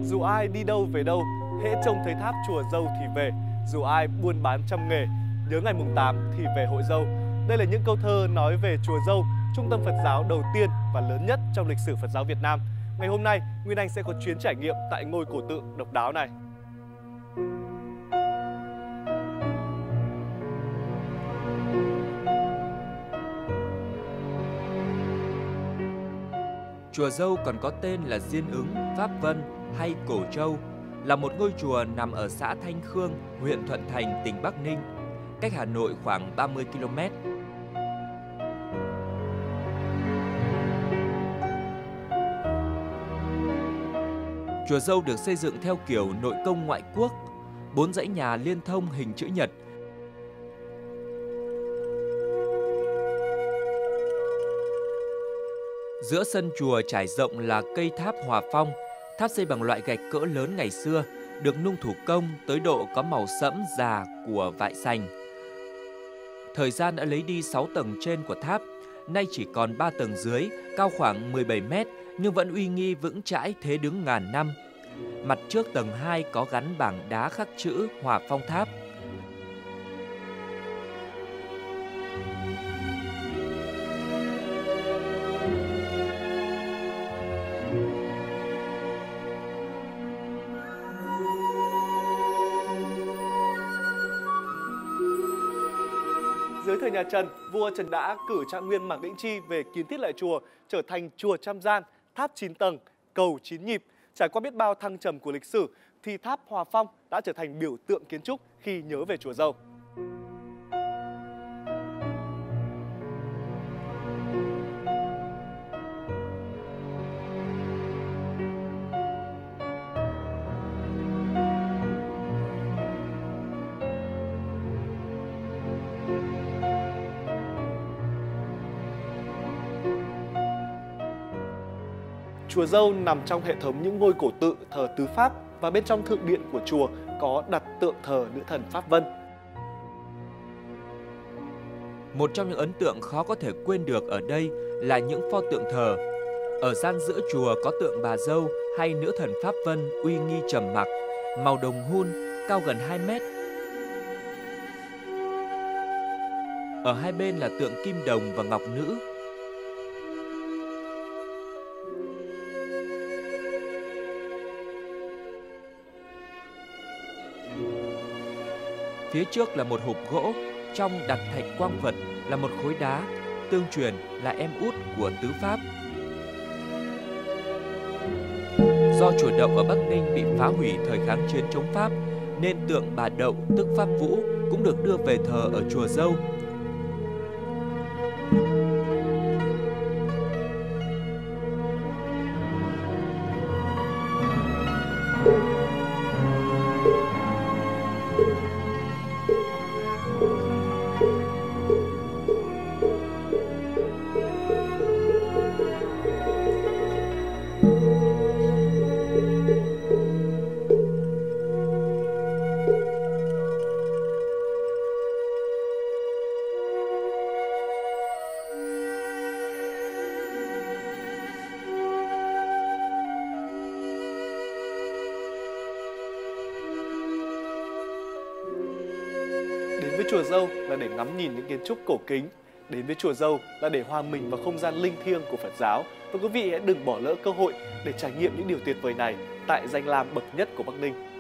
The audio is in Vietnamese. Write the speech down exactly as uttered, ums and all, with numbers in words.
Dù ai đi đâu về đâu, hễ trông thấy tháp chùa Dâu thì về. Dù ai buôn bán trăm nghề, nhớ ngày mùng tám thì về hội Dâu. Đây là những câu thơ nói về chùa Dâu, trung tâm Phật giáo đầu tiên và lớn nhất trong lịch sử Phật giáo Việt Nam. Ngày hôm nay, Nguyên Anh sẽ có chuyến trải nghiệm tại ngôi cổ tự độc đáo này. Chùa Dâu còn có tên là Diên Ứng, Pháp Vân hay Cổ Châu, là một ngôi chùa nằm ở xã Thanh Khương, huyện Thuận Thành, tỉnh Bắc Ninh, cách Hà Nội khoảng ba mươi ki lô mét. Chùa Dâu được xây dựng theo kiểu nội công ngoại quốc, bốn dãy nhà liên thông hình chữ nhật. Giữa sân chùa trải rộng là cây tháp Hòa Phong, tháp xây bằng loại gạch cỡ lớn ngày xưa, được nung thủ công tới độ có màu sẫm già của vại sành. Thời gian đã lấy đi sáu tầng trên của tháp, nay chỉ còn ba tầng dưới, cao khoảng mười bảy mét nhưng vẫn uy nghi vững chãi thế đứng ngàn năm. Mặt trước tầng hai có gắn bảng đá khắc chữ Hòa Phong Tháp. Dưới thời nhà Trần, vua Trần đã cử Trạng Nguyên Mạc Đĩnh Chi về kiến thiết lại chùa, trở thành chùa trăm gian, tháp chín tầng, cầu chín nhịp. Trải qua biết bao thăng trầm của lịch sử, thì tháp Hòa Phong đã trở thành biểu tượng kiến trúc khi nhớ về chùa Dâu. Chùa Dâu nằm trong hệ thống những ngôi cổ tự thờ tứ pháp, và bên trong thượng điện của chùa có đặt tượng thờ nữ thần Pháp Vân. Một trong những ấn tượng khó có thể quên được ở đây là những pho tượng thờ. Ở gian giữa chùa có tượng bà Dâu hay nữ thần Pháp Vân uy nghi trầm mặc, màu đồng hun, cao gần hai mét. Ở hai bên là tượng Kim Đồng và Ngọc Nữ. Phía trước là một hộp gỗ, trong đặt thạch quang vật là một khối đá, tương truyền là em út của tứ pháp. Do chùa Đậu ở Bắc Ninh bị phá hủy thời kháng chiến chống Pháp, nên tượng bà Đậu tức Pháp Vũ cũng được đưa về thờ ở chùa Dâu. Đến với chùa Dâu là để ngắm nhìn những kiến trúc cổ kính. Đến với chùa Dâu là để hòa mình vào không gian linh thiêng của Phật giáo. Và quý vị hãy đừng bỏ lỡ cơ hội để trải nghiệm những điều tuyệt vời này tại danh lam bậc nhất của Bắc Ninh.